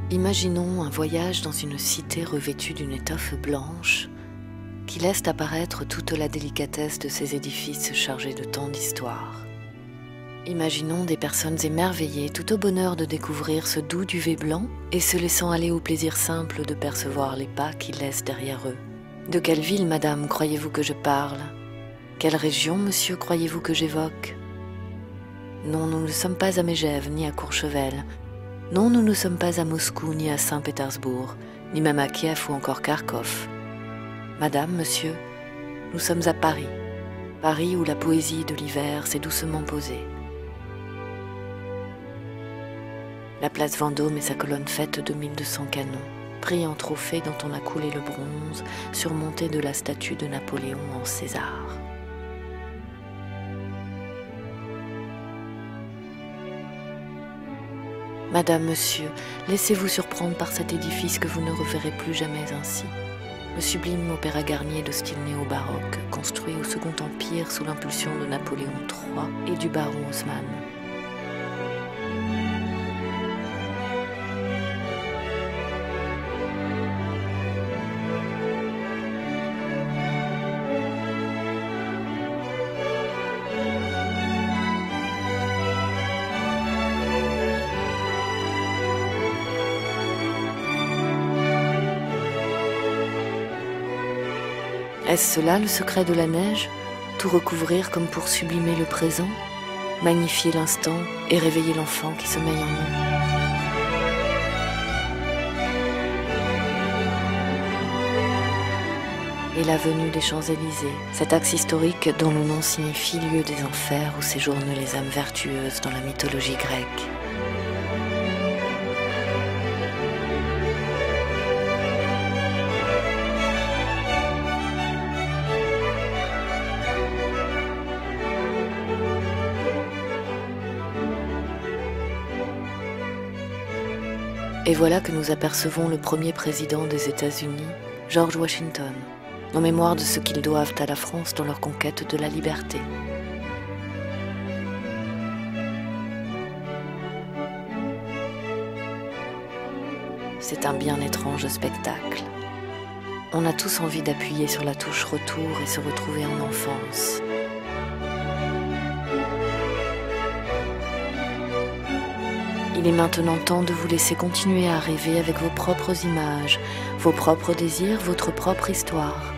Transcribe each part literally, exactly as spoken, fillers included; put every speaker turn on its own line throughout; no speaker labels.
Imaginons un voyage dans une cité revêtue d'une étoffe blanche qui laisse apparaître toute la délicatesse de ces édifices chargés de tant d'histoire. Imaginons des personnes émerveillées tout au bonheur de découvrir ce doux duvet blanc et se laissant aller au plaisir simple de percevoir les pas qu'ils laissent derrière eux. De quelle ville, madame, croyez-vous que je parle? Quelle région, monsieur, croyez-vous que j'évoque? Non, nous ne sommes pas à Megève ni à Courchevel. Non, nous ne sommes pas à Moscou ni à Saint-Pétersbourg, ni même à Kiev ou encore Kharkov. Madame, monsieur, nous sommes à Paris. Paris où la poésie de l'hiver s'est doucement posée. La place Vendôme et sa colonne faite de mille deux cents canons, pris en trophée dont on a coulé le bronze, surmonté de la statue de Napoléon en César. Madame, monsieur, laissez-vous surprendre par cet édifice que vous ne reverrez plus jamais ainsi. Le sublime opéra Garnier de style néo-baroque, construit au Second Empire sous l'impulsion de Napoléon trois et du baron Haussmann. Est-ce cela le secret de la neige? Tout recouvrir comme pour sublimer le présent, magnifier l'instant et réveiller l'enfant qui sommeille en nous. Et la venue des Champs-Élysées, cet axe historique dont le nom signifie lieu des enfers où séjournent les âmes vertueuses dans la mythologie grecque. Et voilà que nous apercevons le premier président des États-Unis, George Washington, en mémoire de ce qu'ils doivent à la France dans leur conquête de la liberté. C'est un bien étrange spectacle. On a tous envie d'appuyer sur la touche retour et se retrouver en enfance. Il est maintenant temps de vous laisser continuer à rêver avec vos propres images, vos propres désirs, votre propre histoire.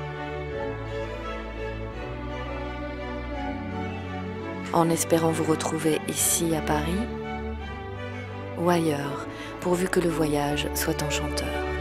En espérant vous retrouver ici à Paris ou ailleurs, pourvu que le voyage soit enchanteur.